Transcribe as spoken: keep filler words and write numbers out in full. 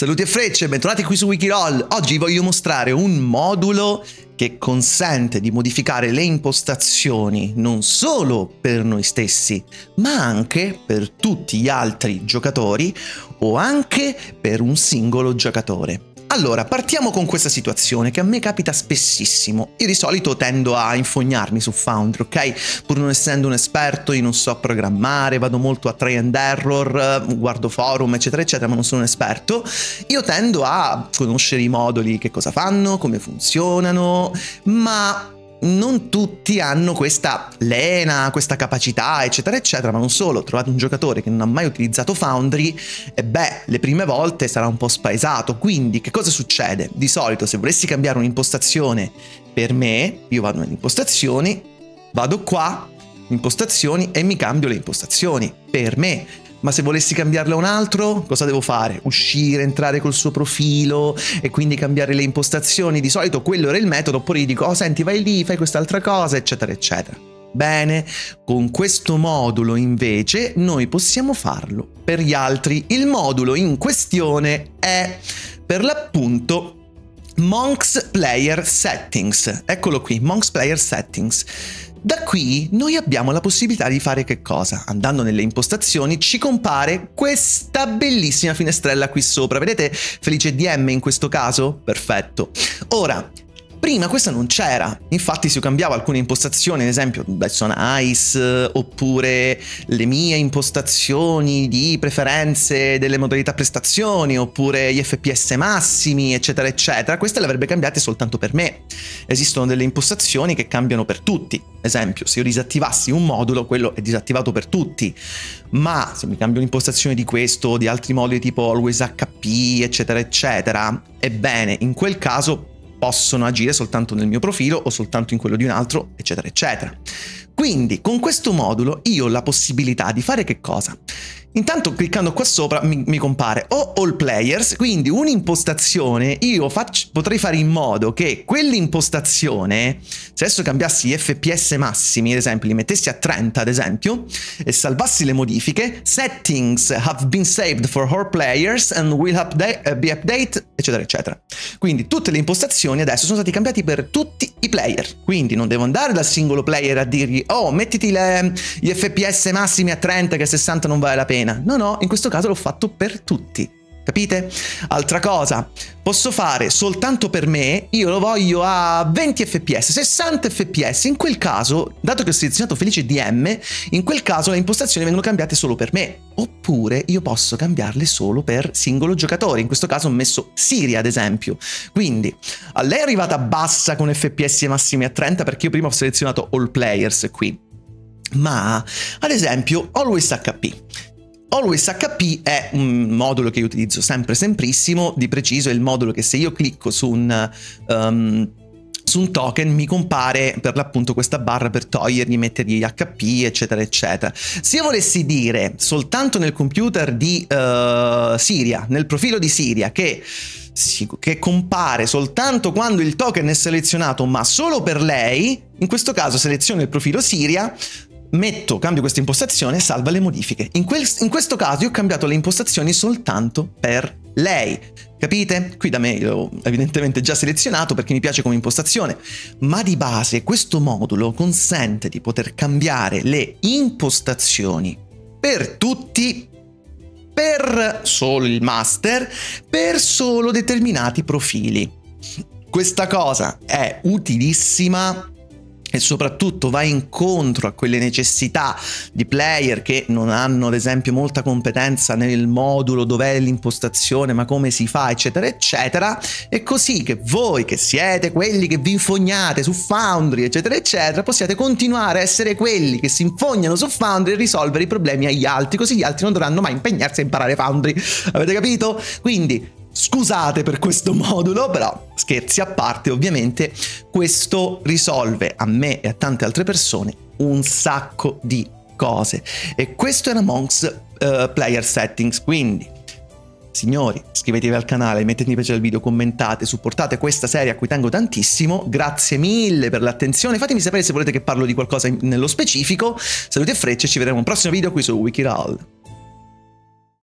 Saluti e frecce, bentornati qui su Wikiroll. Oggi voglio mostrare un modulo che consente di modificare le impostazioni non solo per noi stessi, ma anche per tutti gli altri giocatori o anche per un singolo giocatore. Allora, partiamo con questa situazione che a me capita spessissimo. Io di solito tendo a infognarmi su Foundry, ok? Pur non essendo un esperto, io non so programmare, vado molto a try and error, guardo forum, eccetera, eccetera, ma non sono un esperto. Io tendo a conoscere i moduli, che cosa fanno, come funzionano, ma non tutti hanno questa lena, questa capacità, eccetera, eccetera, ma non solo. Trovate un giocatore che non ha mai utilizzato Foundry e beh, le prime volte sarà un po' spaesato. Quindi che cosa succede? Di solito se volessi cambiare un'impostazione per me, io vado nelle impostazioni, vado qua, impostazioni e mi cambio le impostazioni per me. Ma se volessi cambiarla a un altro, cosa devo fare? Uscire, entrare col suo profilo e quindi cambiare le impostazioni? Di solito quello era il metodo, oppure gli dico, oh senti, vai lì, fai quest'altra cosa, eccetera, eccetera. Bene, con questo modulo invece noi possiamo farlo per gli altri. Il modulo in questione è per l'appunto Monks Player Settings. Eccolo qui, Monks Player Settings. Da qui noi abbiamo la possibilità di fare che cosa? Andando nelle impostazioni ci compare questa bellissima finestrella qui sopra. Vedete Felice D M in questo caso? Perfetto. Ora, prima questa non c'era, infatti se io cambiavo alcune impostazioni, ad esempio Dyson Ice, oppure le mie impostazioni di preferenze delle modalità prestazioni, oppure gli F P S massimi, eccetera, eccetera, queste le avrebbe cambiate soltanto per me. Esistono delle impostazioni che cambiano per tutti, ad esempio se io disattivassi un modulo, quello è disattivato per tutti, ma se mi cambio l'impostazione di questo o di altri moduli tipo Always H P, eccetera, eccetera, ebbene, in quel caso possono agire soltanto nel mio profilo o soltanto in quello di un altro, eccetera, eccetera. Quindi con questo modulo io ho la possibilità di fare che cosa? Intanto cliccando qua sopra mi, mi compare o All Players, quindi un'impostazione, io faccio, potrei fare in modo che quell'impostazione, se adesso cambiassi gli F P S massimi, ad esempio, li mettessi a trenta, ad esempio, e salvassi le modifiche, settings have been saved for all players and will update, uh, be update, eccetera, eccetera. Quindi tutte le impostazioni adesso sono stati cambiati per tutti i player, quindi non devo andare dal singolo player a dirgli oh, mettiti le, gli F P S massimi a trenta che a sessanta non vale la pena. No, no, in questo caso l'ho fatto per tutti. Capite? Altra cosa, posso fare soltanto per me, io lo voglio a venti F P S, sessanta F P S, in quel caso, dato che ho selezionato Felice D M, in quel caso le impostazioni vengono cambiate solo per me. Oppure io posso cambiarle solo per singolo giocatore, in questo caso ho messo Siria ad esempio. Quindi, a lei è arrivata bassa con F P S massimi a trenta perché io prima ho selezionato All Players qui. Ma, ad esempio, Always H P. Always H P è un modulo che io utilizzo sempre semprissimo, di preciso è il modulo che se io clicco su un, um, su un token mi compare per l'appunto questa barra per togliergli, mettergli gli H P, eccetera, eccetera. Se io volessi dire soltanto nel computer di uh, Siria, nel profilo di Siria, che... che compare soltanto quando il token è selezionato ma solo per lei, in questo caso seleziono il profilo Siria, metto, cambio questa impostazione e salva le modifiche. In, quel, in questo caso io ho cambiato le impostazioni soltanto per lei. Capite? Qui da me l'ho evidentemente già selezionato perché mi piace come impostazione, ma di base questo modulo consente di poter cambiare le impostazioni per tutti, per solo il master, per solo determinati profili. Questa cosa è utilissima e soprattutto va incontro a quelle necessità di player che non hanno ad esempio molta competenza nel modulo, dov'è l'impostazione, ma come si fa, eccetera, eccetera. E così che voi che siete quelli che vi infognate su Foundry, eccetera, eccetera, possiate continuare a essere quelli che si infognano su Foundry e risolvere i problemi agli altri, così gli altri non dovranno mai impegnarsi a imparare Foundry. Avete capito? Quindi scusate per questo modulo, però scherzi a parte, ovviamente questo risolve a me e a tante altre persone un sacco di cose. E questo era Monks uh, Player Settings. Quindi signori, iscrivetevi al canale, mettete mi piace al video, commentate, supportate questa serie a cui tengo tantissimo. Grazie mille per l'attenzione, fatemi sapere se volete che parlo di qualcosa nello specifico. Saluti e frecce, ci vedremo in un prossimo video qui su Wikiroll.